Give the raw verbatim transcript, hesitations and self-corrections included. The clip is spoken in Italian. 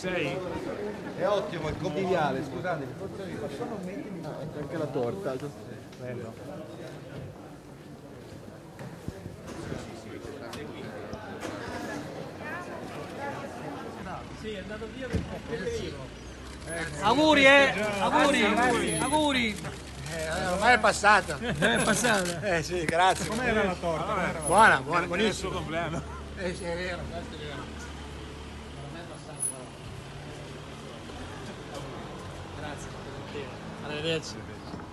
sei. È ottimo il conviviale, scusate. C'è anche la torta. Bello. Sì, è andato via per poco. Auguri, eh! Auguri! Auguri! Auguri. Eh, ormai è passata. È passata. Eh sì, grazie. Com'era la torta? Buona, buona, È il buonissimo. suo compleanno. Eh sì, è vero, questo è vero. Grazie. Arrivederci.